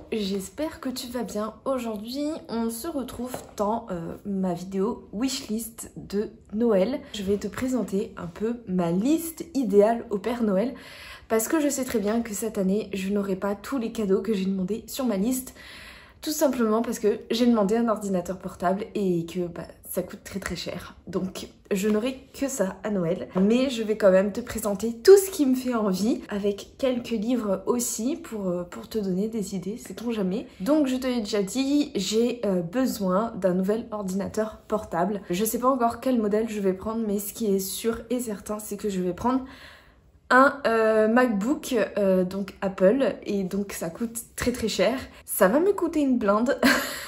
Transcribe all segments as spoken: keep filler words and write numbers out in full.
j'espère que tu vas bien. Aujourd'hui, on se retrouve dans euh, ma vidéo wishlist de Noël. Je vais te présenter un peu ma liste idéale au Père Noël parce que je sais très bien que cette année, je n'aurai pas tous les cadeaux que j'ai demandé sur ma liste. Tout simplement parce que j'ai demandé un ordinateur portable et que bah, ça coûte très très cher. Donc je n'aurai que ça à Noël. Mais je vais quand même te présenter tout ce qui me fait envie, avec quelques livres aussi pour, pour te donner des idées, sait-on jamais. Donc je te l'ai déjà dit, j'ai euh, besoin d'un nouvel ordinateur portable. Je sais pas encore quel modèle je vais prendre, mais ce qui est sûr et certain, c'est que je vais prendre un euh, MacBook, euh, donc Apple, et donc ça coûte très très cher. Ça va me coûter une blinde,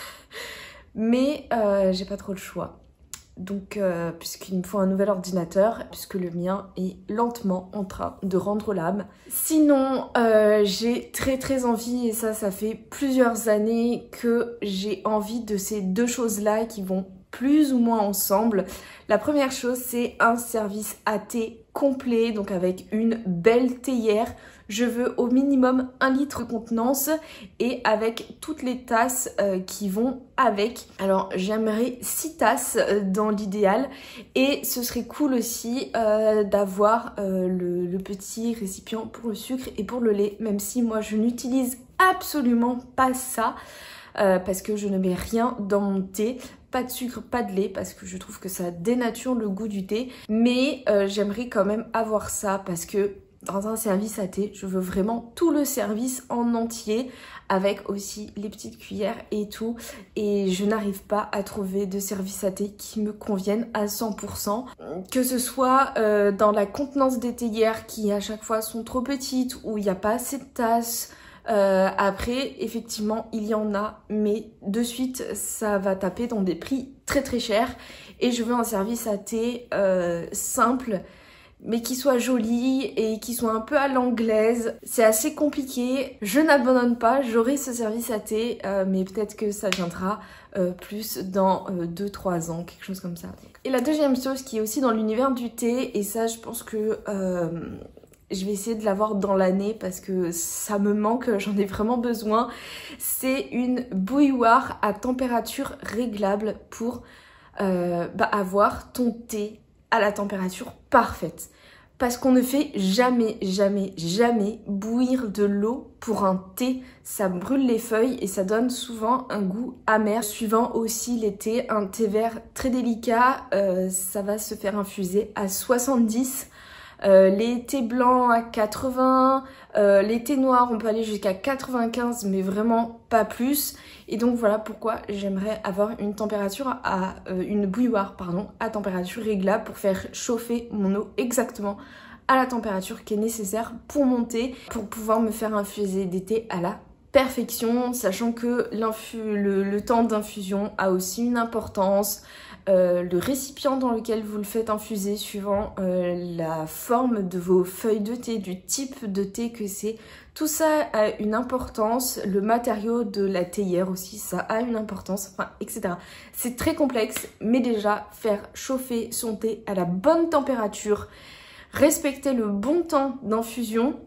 mais euh, j'ai pas trop le choix. Donc, euh, puisqu'il me faut un nouvel ordinateur, puisque le mien est lentement en train de rendre l'âme. Sinon, euh, j'ai très très envie, et ça, ça fait plusieurs années que j'ai envie de ces deux choses-là qui vont plus ou moins ensemble. La première chose, c'est un service à thé complet, donc avec une belle théière. Je veux au minimum un litre de contenance et avec toutes les tasses euh, qui vont avec. Alors j'aimerais six tasses euh, dans l'idéal, et ce serait cool aussi euh, d'avoir euh, le, le petit récipient pour le sucre et pour le lait, même si moi je n'utilise absolument pas ça. Euh, parce que je ne mets rien dans mon thé, pas de sucre, pas de lait, parce que je trouve que ça dénature le goût du thé, mais euh, j'aimerais quand même avoir ça, parce que dans un service à thé, je veux vraiment tout le service en entier, avec aussi les petites cuillères et tout, et je n'arrive pas à trouver de service à thé qui me convienne à cent pour cent, que ce soit euh, dans la contenance des théières qui à chaque fois sont trop petites, ou il n'y a pas assez de tasses. Euh, après, effectivement, il y en a, mais de suite, ça va taper dans des prix très très chers. Et je veux un service à thé euh, simple, mais qui soit joli et qui soit un peu à l'anglaise. C'est assez compliqué. Je n'abandonne pas, j'aurai ce service à thé, euh, mais peut-être que ça viendra euh, plus dans euh, deux trois ans, quelque chose comme ça. Et la deuxième chose qui est aussi dans l'univers du thé, et ça, je pense que... Euh, je vais essayer de l'avoir dans l'année parce que ça me manque, j'en ai vraiment besoin. C'est une bouilloire à température réglable pour euh, bah, avoir ton thé à la température parfaite. Parce qu'on ne fait jamais, jamais, jamais bouillir de l'eau pour un thé. Ça brûle les feuilles et ça donne souvent un goût amer. Suivant aussi les thés, un thé vert très délicat, euh, ça va se faire infuser à soixante-dix. Euh, les thés blancs à quatre-vingts, euh, les thés noirs on peut aller jusqu'à quatre-vingt-quinze, mais vraiment pas plus. Et donc voilà pourquoi j'aimerais avoir une température à euh, une bouilloire pardon à température réglable pour faire chauffer mon eau exactement à la température qui est nécessaire pour mon thé, pour pouvoir me faire infuser des thés à la perfection, sachant que le, le temps d'infusion a aussi une importance. Euh, le récipient dans lequel vous le faites infuser, suivant euh, la forme de vos feuilles de thé, du type de thé que c'est, tout ça a une importance. Le matériau de la théière aussi, ça a une importance, enfin, et cetera. C'est très complexe, mais déjà, faire chauffer son thé à la bonne température, respecter le bon temps d'infusion,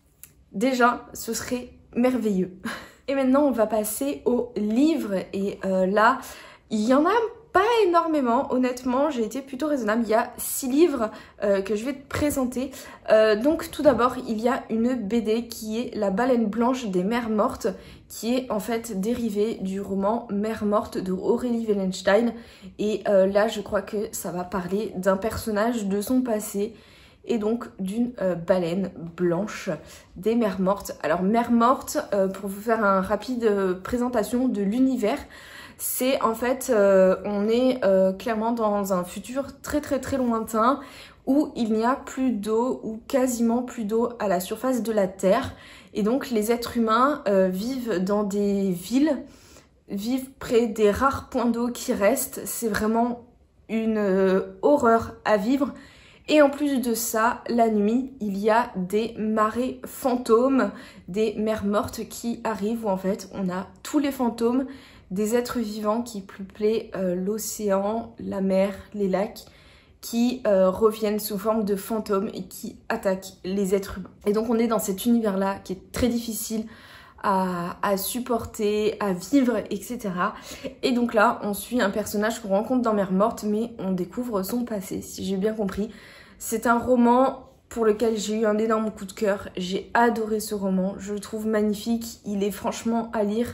déjà, ce serait merveilleux. Et maintenant, on va passer aux livres, et euh, là, il y en a pas énormément, honnêtement, j'ai été plutôt raisonnable. Il y a six livres euh, que je vais te présenter. Euh, donc tout d'abord, il y a une B D qui est La baleine blanche des mers mortes, qui est en fait dérivée du roman Mère morte de Aurélie Wellenstein. Et euh, là, je crois que ça va parler d'un personnage de son passé, et donc d'une euh, baleine blanche des mers mortes. Alors mers mortes, euh, pour vous faire une rapide euh, présentation de l'univers, c'est en fait, euh, on est euh, clairement dans un futur très très très lointain où il n'y a plus d'eau, ou quasiment plus d'eau à la surface de la Terre. Et donc les êtres humains euh, vivent dans des villes, vivent près des rares points d'eau qui restent. C'est vraiment une euh, horreur à vivre. Et en plus de ça, la nuit, il y a des marées fantômes, des mers mortes qui arrivent, où en fait on a tous les fantômes des êtres vivants qui peuplaient euh, l'océan, la mer, les lacs, qui euh, reviennent sous forme de fantômes et qui attaquent les êtres humains. Et donc on est dans cet univers-là qui est très difficile à, à supporter, à vivre, et cetera. Et donc là, on suit un personnage qu'on rencontre dans Mère Morte, mais on découvre son passé, si j'ai bien compris. C'est un roman pour lequel j'ai eu un énorme coup de cœur. J'ai adoré ce roman, je le trouve magnifique. Il est franchement à lire,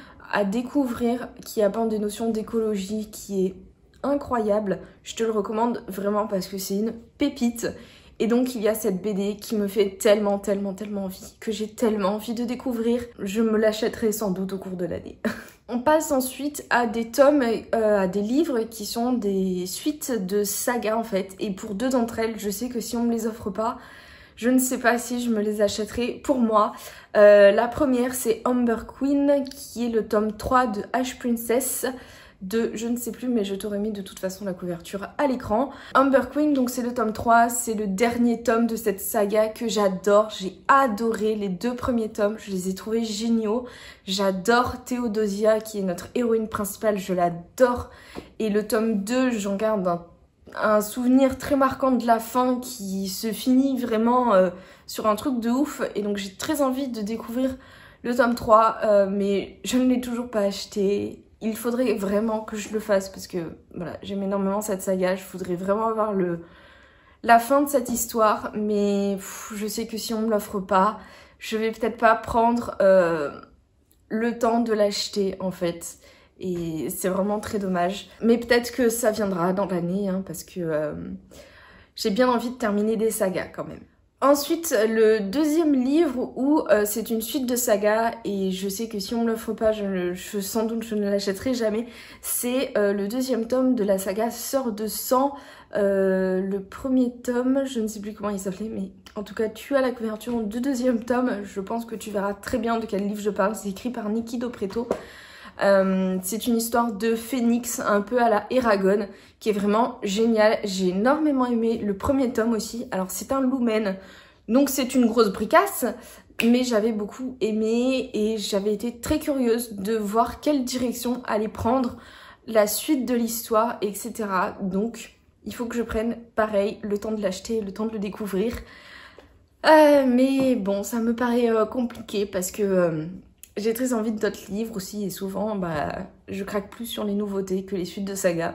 à découvrir, qui apporte des notions d'écologie, qui est incroyable. Je te le recommande vraiment parce que c'est une pépite. Et donc il y a cette B D qui me fait tellement, tellement, tellement envie, que j'ai tellement envie de découvrir. Je me l'achèterai sans doute au cours de l'année. On passe ensuite à des tomes, euh, à des livres qui sont des suites de sagas en fait. Et pour deux d'entre elles, je sais que si on me les offre pas, je ne sais pas si je me les achèterai pour moi. Euh, la première, c'est Amber Queen, qui est le tome trois de Ash Princess. De je ne sais plus, mais je t'aurais mis de toute façon la couverture à l'écran. Amber Queen, donc c'est le tome trois, c'est le dernier tome de cette saga que j'adore. J'ai adoré les deux premiers tomes, je les ai trouvés géniaux. J'adore Théodosia qui est notre héroïne principale, je l'adore. Et le tome deux, j'en garde un, un souvenir très marquant de la fin qui se finit vraiment euh, sur un truc de ouf. Et donc j'ai très envie de découvrir le tome trois, euh, mais je ne l'ai toujours pas acheté. Il faudrait vraiment que je le fasse parce que voilà, j'aime énormément cette saga. Je voudrais vraiment avoir le la fin de cette histoire, mais pff, je sais que si on me l'offre pas, je vais peut-être pas prendre euh, le temps de l'acheter en fait. Et c'est vraiment très dommage. Mais peut-être que ça viendra dans l'année hein, parce que euh, j'ai bien envie de terminer des sagas quand même. Ensuite, le deuxième livre où euh, c'est une suite de sagas et je sais que si on me l'offre pas, je, je, sans doute je ne l'achèterai jamais. C'est euh, le deuxième tome de la saga Sœurs de sang. Euh, le premier tome, je ne sais plus comment il s'appelait, mais en tout cas tu as la couverture du deuxième tome. Je pense que tu verras très bien de quel livre je parle. C'est écrit par Niki Dopreto. Euh, c'est une histoire de phénix un peu à la Eragon qui est vraiment géniale. J'ai énormément aimé le premier tome aussi. Alors c'est un lumen, donc c'est une grosse bricasse, mais j'avais beaucoup aimé et j'avais été très curieuse de voir quelle direction allait prendre la suite de l'histoire, et cetera. Donc il faut que je prenne pareil le temps de l'acheter, le temps de le découvrir. Euh, mais bon, ça me paraît euh, compliqué parce que... Euh, j'ai très envie d'autres livres aussi et souvent bah, je craque plus sur les nouveautés que les suites de saga.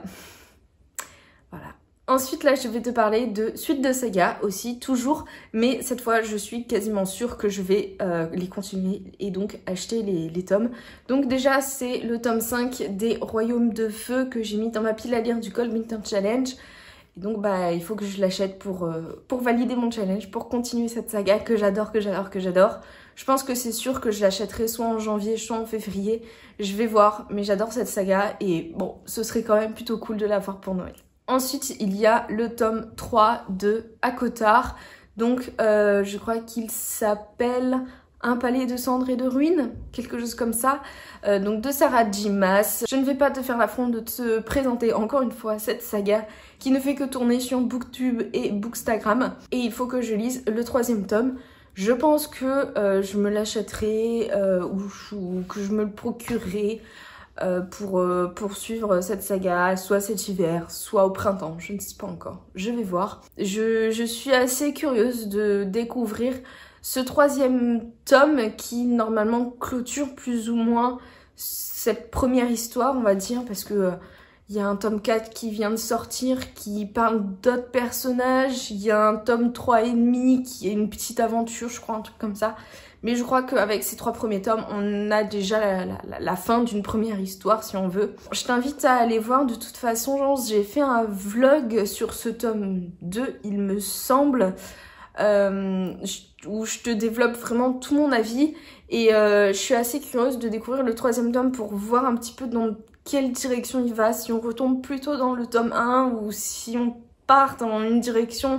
Voilà. Ensuite là je vais te parler de suites de saga aussi toujours, mais cette fois je suis quasiment sûre que je vais euh, les continuer et donc acheter les, les tomes. Donc déjà c'est le tome cinq des Royaumes de Feu que j'ai mis dans ma pile à lire du Cold Winter Challenge. Et donc bah il faut que je l'achète pour, euh, pour valider mon challenge, pour continuer cette saga que j'adore, que j'adore, que j'adore. Je pense que c'est sûr que je l'achèterai soit en janvier, soit en février. Je vais voir, mais j'adore cette saga et bon, ce serait quand même plutôt cool de l'avoir pour Noël. Ensuite, il y a le tome trois de ACOTAR. Donc euh, je crois qu'il s'appelle Un palais de cendres et de ruines, quelque chose comme ça. Euh, donc de Sarah J. Maas. Je ne vais pas te faire l'affront de te présenter encore une fois cette saga qui ne fait que tourner sur Booktube et Bookstagram. Et il faut que je lise le troisième tome. Je pense que euh, je me l'achèterai euh, ou, ou que je me le procurerai euh, pour euh, poursuivre cette saga, soit cet hiver, soit au printemps, je ne sais pas encore, je vais voir. Je, je suis assez curieuse de découvrir ce troisième tome qui normalement clôture plus ou moins cette première histoire, on va dire, parce que... Euh, il y a un tome quatre qui vient de sortir qui parle d'autres personnages. Il y a un tome trois et demi qui est une petite aventure, je crois, un truc comme ça. Mais je crois qu'avec ces trois premiers tomes, on a déjà la, la, la fin d'une première histoire, si on veut. Je t'invite à aller voir. De toute façon, j'ai fait un vlog sur ce tome deux, il me semble, euh, où je te développe vraiment tout mon avis. Et euh, je suis assez curieuse de découvrir le troisième tome pour voir un petit peu dans quelle direction il va, si on retombe plutôt dans le tome un ou si on part dans une direction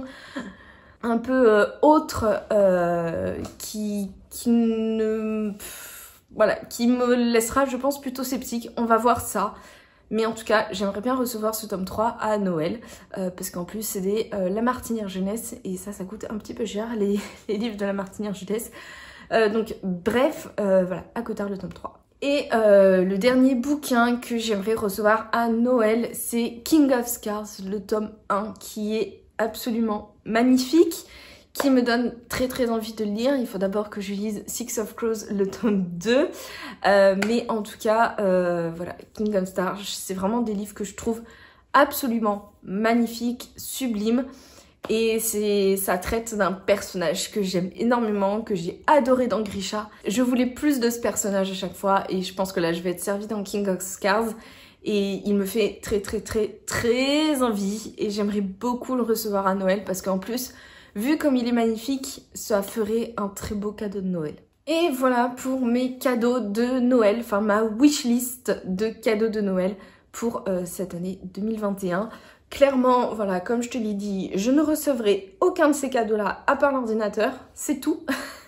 un peu euh, autre euh, qui, qui ne... Voilà, qui me laissera, je pense, plutôt sceptique. On va voir ça. Mais en tout cas, j'aimerais bien recevoir ce tome trois à Noël. Euh, parce qu'en plus, c'est des euh, La Martinière Jeunesse. Et ça, ça coûte un petit peu cher, les, les livres de La Martinière Jeunesse. Euh, donc, bref, euh, voilà, ACOTAR le tome trois. Et euh, le dernier bouquin que j'aimerais recevoir à Noël, c'est King of Scars, le tome un, qui est absolument magnifique, qui me donne très très envie de le lire. Il faut d'abord que je lise Six of Crows, le tome deux. Euh, mais en tout cas, euh, voilà, Kingdom Star, c'est vraiment des livres que je trouve absolument magnifiques, sublimes. Et c'est, ça traite d'un personnage que j'aime énormément, que j'ai adoré dans Grisha. Je voulais plus de ce personnage à chaque fois et je pense que là je vais être servie dans King of Scars. Et il me fait très très très très envie et j'aimerais beaucoup le recevoir à Noël parce qu'en plus, vu comme il est magnifique, ça ferait un très beau cadeau de Noël. Et voilà pour mes cadeaux de Noël, enfin ma wishlist de cadeaux de Noël pour euh, cette année deux mille vingt et un. Clairement, voilà, comme je te l'ai dit, je ne recevrai aucun de ces cadeaux-là à part l'ordinateur, c'est tout.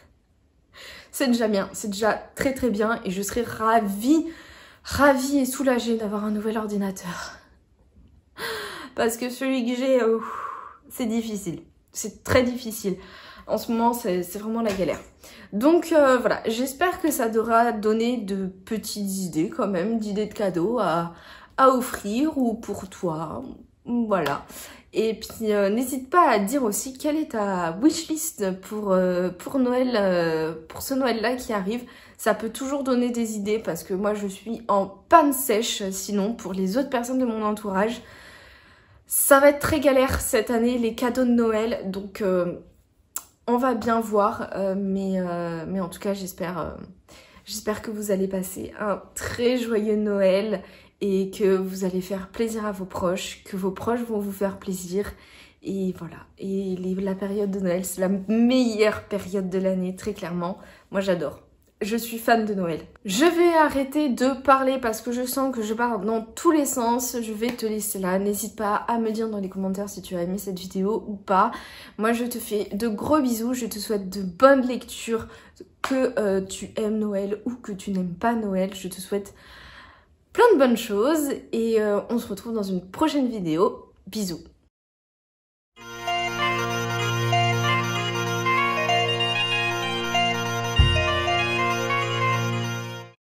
C'est déjà bien, c'est déjà très très bien et je serai ravie, ravie et soulagée d'avoir un nouvel ordinateur. Parce que celui que j'ai, oh, c'est difficile, c'est très difficile. En ce moment, c'est vraiment la galère. Donc euh, voilà, j'espère que ça t'aura donné de petites idées quand même, d'idées de cadeaux à, à offrir ou pour toi. Voilà. Et puis euh, n'hésite pas à dire aussi quelle est ta wishlist pour, euh, pour Noël, euh, pour ce Noël-là qui arrive. Ça peut toujours donner des idées parce que moi je suis en panne sèche sinon pour les autres personnes de mon entourage. Ça va être très galère cette année les cadeaux de Noël donc euh, on va bien voir. Euh, mais, euh, mais en tout cas j'espère euh, j'espère que vous allez passer un très joyeux Noël. Et que vous allez faire plaisir à vos proches, que vos proches vont vous faire plaisir. Et voilà, et les, la période de Noël, c'est la meilleure période de l'année, très clairement. Moi j'adore, je suis fan de Noël. Je vais arrêter de parler parce que je sens que je pars dans tous les sens. Je vais te laisser là, n'hésite pas à me dire dans les commentaires si tu as aimé cette vidéo ou pas. Moi je te fais de gros bisous, je te souhaite de bonnes lectures, que euh, tu aimes Noël ou que tu n'aimes pas Noël. Je te souhaite plein de bonnes choses et euh, on se retrouve dans une prochaine vidéo. Bisous.